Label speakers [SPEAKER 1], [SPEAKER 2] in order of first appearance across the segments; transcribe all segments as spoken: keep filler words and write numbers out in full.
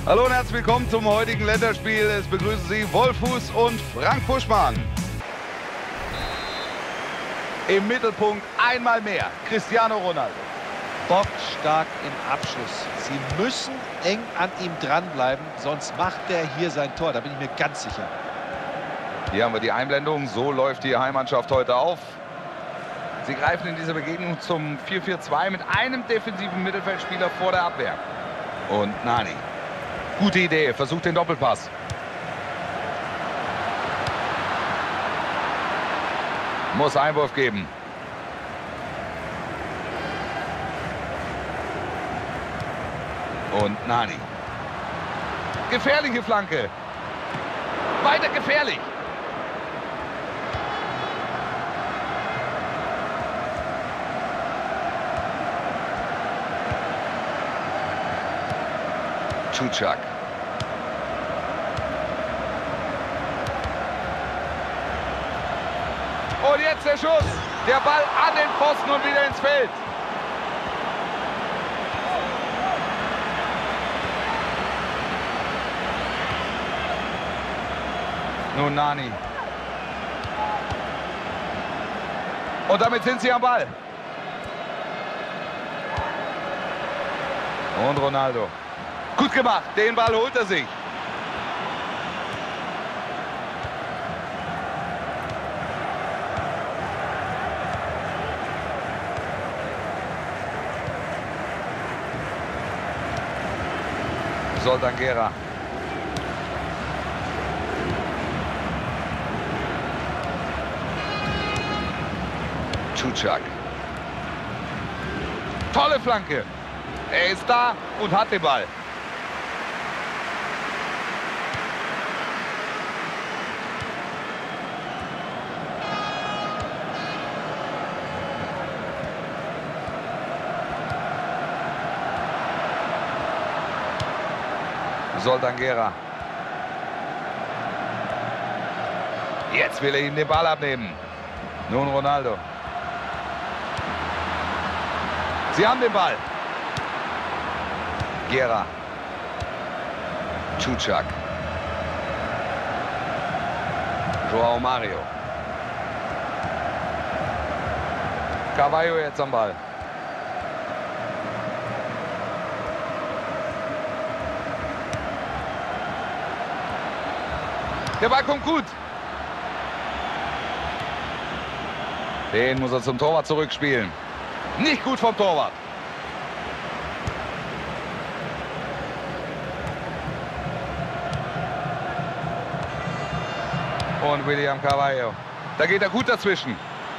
[SPEAKER 1] Hallo und herzlich willkommen zum heutigen Länderspiel. Es begrüßen Sie Wolfuß und Frank Buschmann. Im Mittelpunkt einmal mehr Cristiano Ronaldo.
[SPEAKER 2] Bockstark im Abschluss. Sie müssen eng an ihm dranbleiben, sonst macht er hier sein Tor. Da bin ich mir ganz sicher.
[SPEAKER 1] Hier haben wir die Einblendung. So läuft die Heimmannschaft heute auf. Sie greifen in dieser Begegnung zum vier vier zwei mit einem defensiven Mittelfeldspieler vor der Abwehr. Und Nani. Gute Idee. Versucht den Doppelpass. Muss Einwurf geben. Und Nani. Gefährliche Flanke. Weiter gefährlich. Čučak. Und jetzt der Schuss. Der Ball an den Pfosten und wieder ins Feld. Nun Nani. Und damit sind sie am Ball. Und Ronaldo. Gut gemacht, den Ball holt er sich. Soldanguera. Čučak. Tolle Flanke. Er ist da und hat den Ball. Soldanguera. Jetzt will er ihm den Ball abnehmen. Nun Ronaldo. Sie haben den Ball. Gera. Čučak. Joao Mario. Carvalho jetzt am Ball. Der Ball kommt gut. Den muss er zum Torwart zurückspielen. Nicht gut vom Torwart. Und William Carvalho. Da geht er gut dazwischen.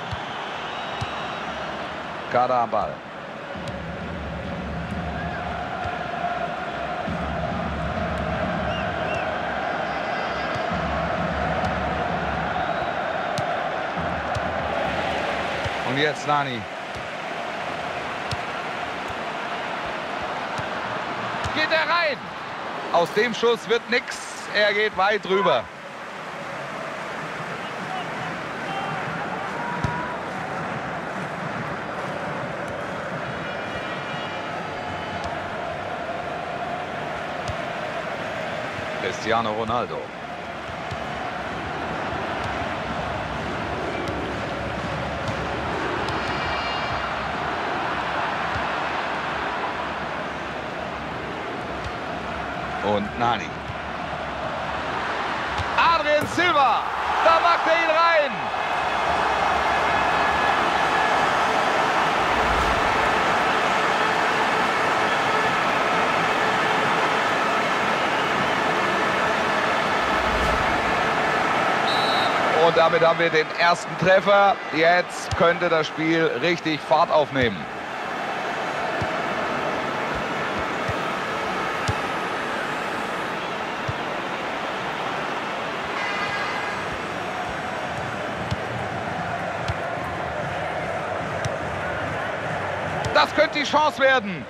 [SPEAKER 1] Kader am Ball. Und jetzt Nani. Geht er rein. Aus dem Schuss wird nichts. Er geht weit drüber. Cristiano Ronaldo. Und Nani. Adrien Silva. Da macht er ihn rein. Und damit haben wir den ersten Treffer. Jetzt könnte das Spiel richtig Fahrt aufnehmen. Das könnte die Chance werden.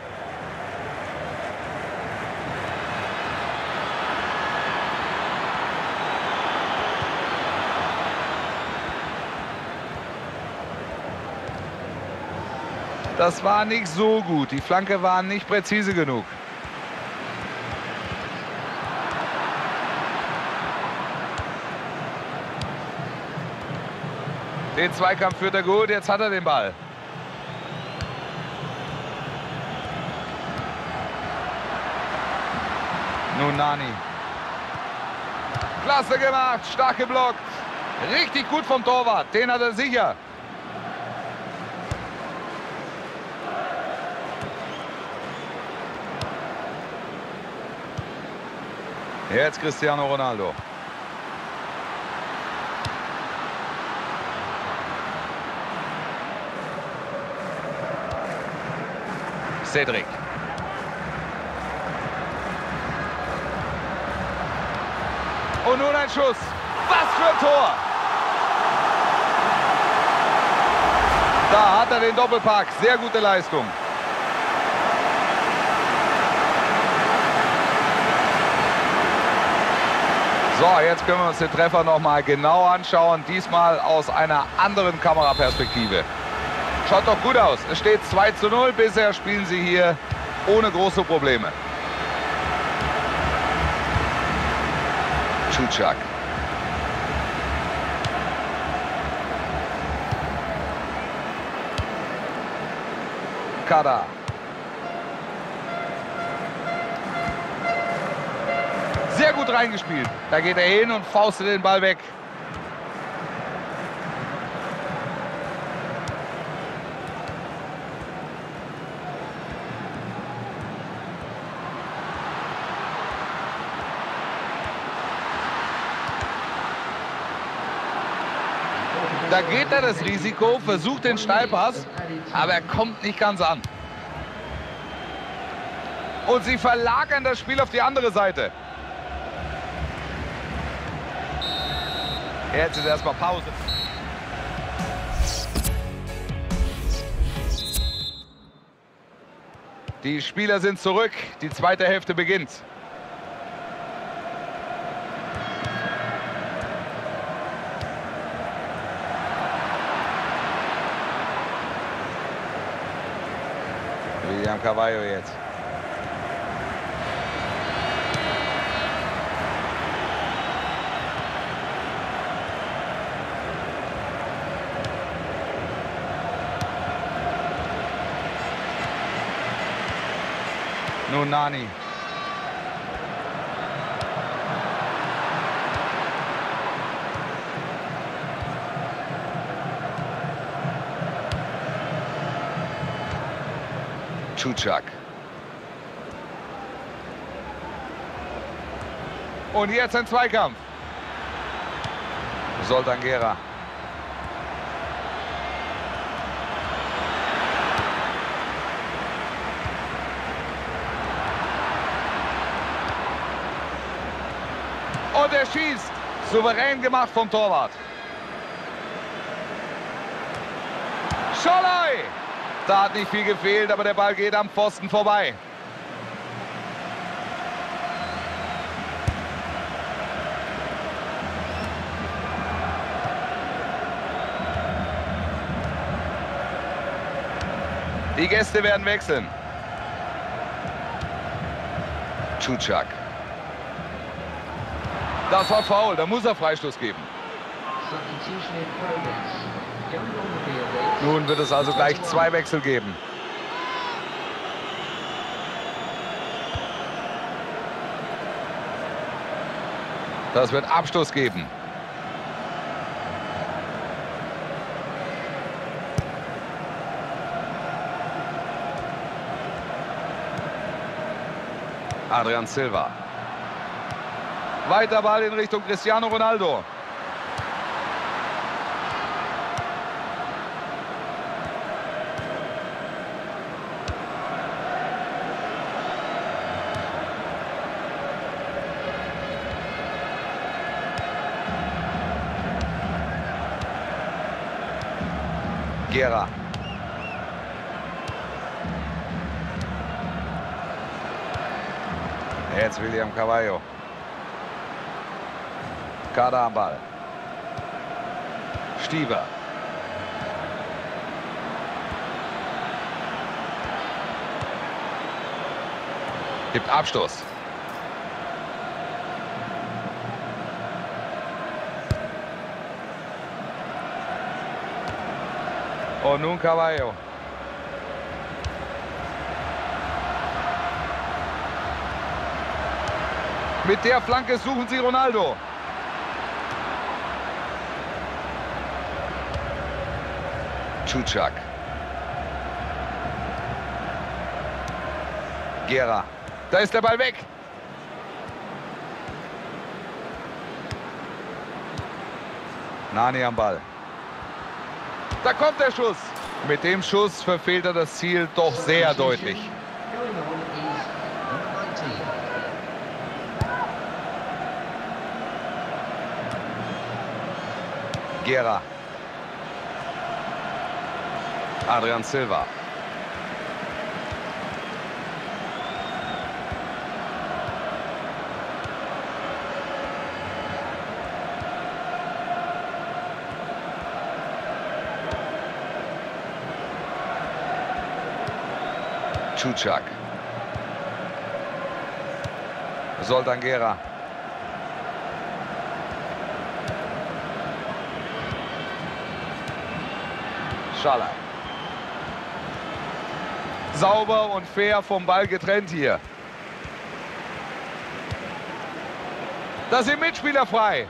[SPEAKER 1] Das war nicht so gut. Die Flanke war nicht präzise genug. Den Zweikampf führt er gut, jetzt hat er den Ball. Nun Nani. Klasse gemacht, stark geblockt. Richtig gut vom Torwart, den hat er sicher. Jetzt Cristiano Ronaldo. Cedric. Und nun ein Schuss. Was für ein Tor! Da hat er den Doppelpack. Sehr gute Leistung. So, jetzt können wir uns den Treffer noch mal genau anschauen. Diesmal aus einer anderen Kameraperspektive. Schaut doch gut aus. Es steht zwei zu null. Bisher spielen sie hier ohne große Probleme. Čučak. Kada. Sehr gut reingespielt. Da geht er hin und faustet den Ball weg. Da geht er das Risiko, versucht den Steilpass, aber er kommt nicht ganz an. Und sie verlagern das Spiel auf die andere Seite. Jetzt ist erstmal Pause. Die Spieler sind zurück. Die zweite Hälfte beginnt. William Carvalho jetzt. Nun Nani. Čučak. Und jetzt ein Zweikampf. Zoltan Gera. Und er schießt. Souverän gemacht vom Torwart. Scholloy. Da hat nicht viel gefehlt, aber der Ball geht am Pfosten vorbei. Die Gäste werden wechseln. Čučak. Das war faul, da muss er Freistoß geben. Nun wird es also gleich zwei Wechsel geben. Das wird Abstoß geben. Adrian Silva. Weiter Ball in Richtung Cristiano Ronaldo. Gera. Jetzt William Carvalho. Kada am Ball. Stieber. Gibt Abstoß. Und nun Caballo. Mit der Flanke suchen sie Ronaldo. Čučak. Gera. Da ist der Ball weg. Nani am Ball. Da kommt der Schuss. Mit dem Schuss verfehlt er das Ziel doch sehr deutlich. Gera. Adrian Silva. Čučak. Zoltan Gera. Schalai. Sauber und fair vom Ball getrennt hier. Da sind Mitspieler frei.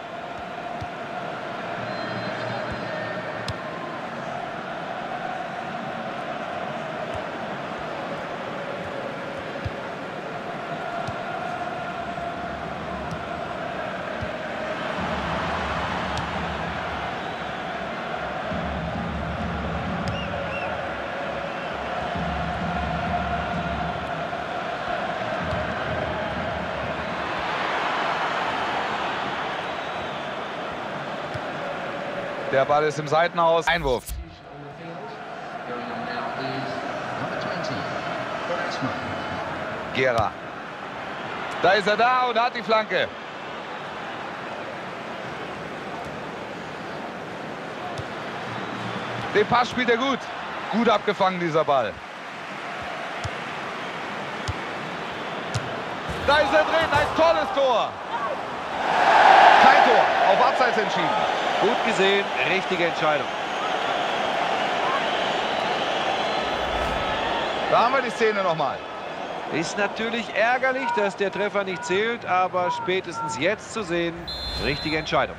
[SPEAKER 1] Der Ball ist im Seitenhaus. Einwurf. Gera. Da ist er da und hat die Flanke. Den Pass spielt er gut. Gut abgefangen, dieser Ball. Da ist er drin. Ein tolles Tor. Kein Tor. Auf Abseits entschieden.
[SPEAKER 2] Gut gesehen, richtige Entscheidung.
[SPEAKER 1] Da haben wir die Szene nochmal.
[SPEAKER 2] Ist natürlich ärgerlich, dass der Treffer nicht zählt, aber spätestens jetzt zu sehen, richtige Entscheidung.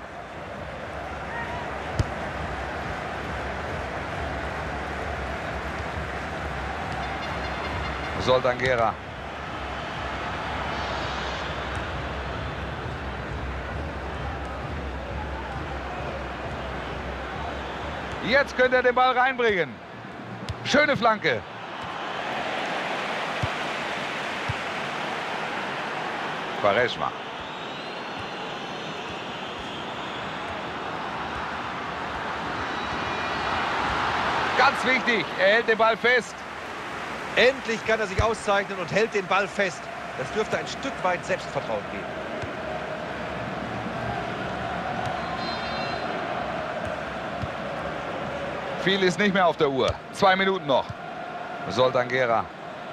[SPEAKER 1] Zoltan Gera. Jetzt könnte er den Ball reinbringen. Schöne Flanke. Quaresma. Ganz wichtig, er hält den Ball fest.
[SPEAKER 2] Endlich kann er sich auszeichnen und hält den Ball fest. Das dürfte ein Stück weit Selbstvertrauen geben.
[SPEAKER 1] Viel ist nicht mehr auf der Uhr. Zwei Minuten noch. Zoltan Gera.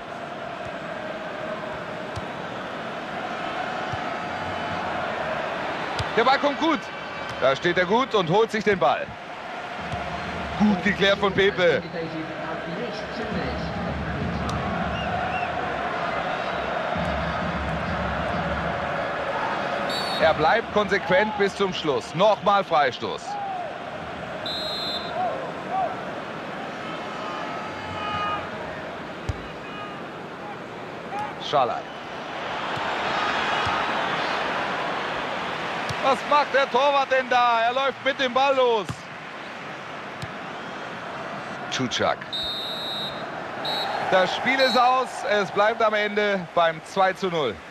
[SPEAKER 1] Der Ball kommt gut. Da steht er gut und holt sich den Ball. Gut geklärt von Pepe. Er bleibt konsequent bis zum Schluss. Nochmal Freistoß. Schalai. Was macht der Torwart denn da? Er läuft mit dem Ball los. Čučak. Das Spiel ist aus. Es bleibt am Ende beim zwei zu null.